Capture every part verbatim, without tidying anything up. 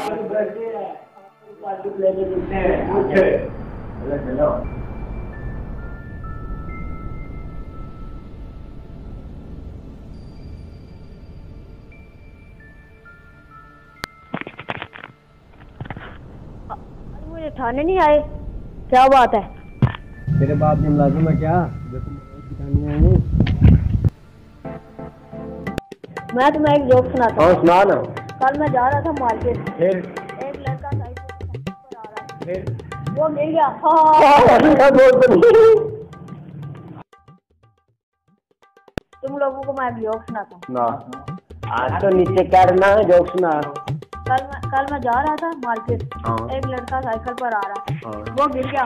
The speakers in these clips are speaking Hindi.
चलो मुझे थाने नहीं आए, क्या बात है? तेरे बाप ने मुलाजिम है क्या जो तुम दिखाने आए हैं? मैं तुम्हें एक जोक सुनाता हूँ। सुना ना। कल मैं जा रहा था मार्केट, फिर एक लड़का साइकिल पर आ रहा था, फिर वो गिर गया। तुम लोगों को मैं जोक सुनाता हूँ ना। आज तो नीचे करना जोक सुना। कल मैं कल मैं जा रहा था मार्केट, एक लड़का साइकिल पर आ रहा था, वो गिर गया।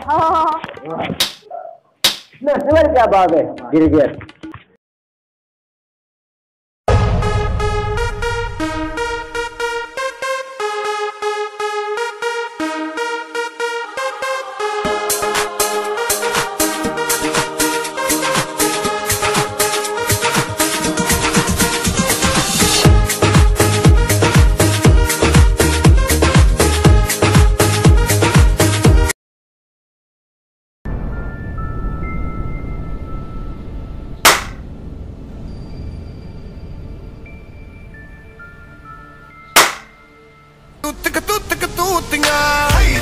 क्या बात है, गिर गया। Tutti tutti tutti